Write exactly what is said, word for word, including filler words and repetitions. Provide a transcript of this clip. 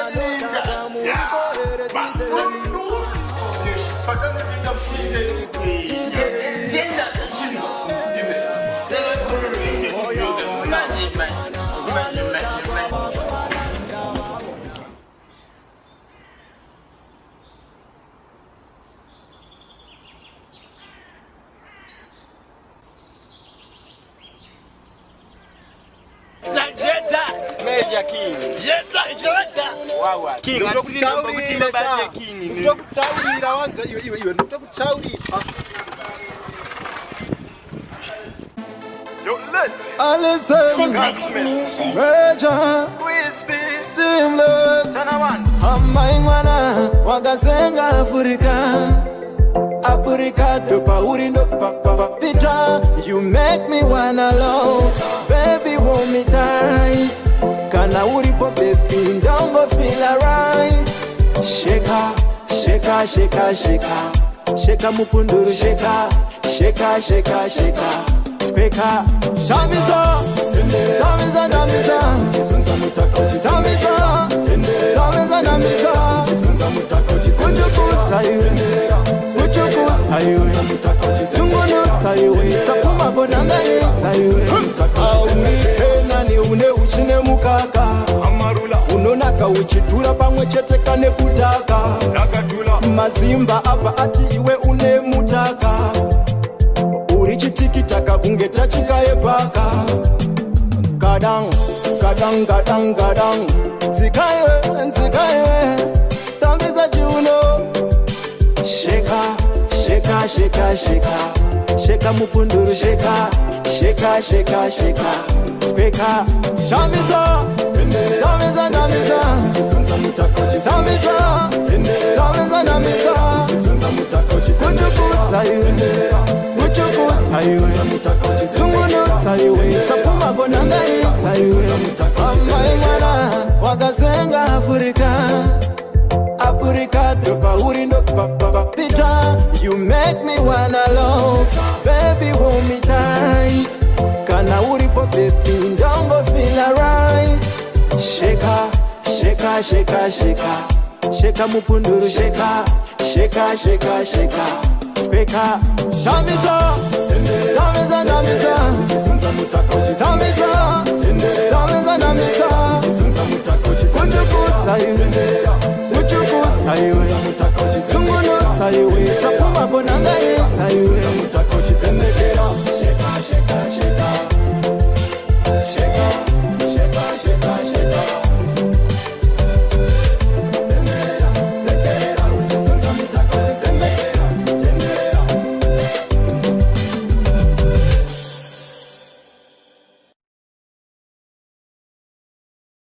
Major King. Jeta, jeta. Wawa. King, ndokutaurira ndokutaurira wanza iwe iwe iwe ndokutaurira. Yo, listen. Listen. Major. Seamless. Amaimana wakazenga Afrika. Afrika topa urindo papa pita. You make me wanna love. Baby hold me tight. Kana uripo baby don't go feel alright. Sheka, sheka, sheka, sheka. Sheka mupunduru sheka. Sheka, sheka, sheka. Tweka. Shamiza. Shamiza, shamiza. Shamiza. Shamiza, shamiza. Ujukutsa iwe. Ujukutsa iwe. Sungunutsa iwe. Sakuma bonanganitsa iwe. Auripena ni une uchine mukaka. Unonaka uchitura pamwe chete kane kudaka. Mazimba apa ati iwe une mutaka. Urichitikitaka kungeta chikaye paka. Kadang, kadang, kadang, kadang. Nzikaye, nzikaye. Tambiza juno. Sheka, sheka, sheka, sheka. Sheka mupunduru sheka. Sheka, sheka, sheka. Tweka. Shamiza. Shamiza, shamiza. Shamiza. Shamiza, shamiza. Ujukutsa iwe. Ujukutsa iwe. Sungunutsa iwe. Sakuma bonanganitsa iwe. Amaimana wakazenga Afrika. Afrika topa urindo papa pita. You make me wanna love. Baby hold me tight. Kana uripo baby don't go feel alright. Sheka, sheka, sheka, sheka. Sheka mupunduru sheka. Sheka, sheka, sheka. Tweka. Shamiza. Shamiza, shamiza. Shamiza. Shamiza, shamiza. Ujukutsa iwe. Ujukutsa iwe. Sungunutsa iwe. Sakuma bonanganitsa iwe.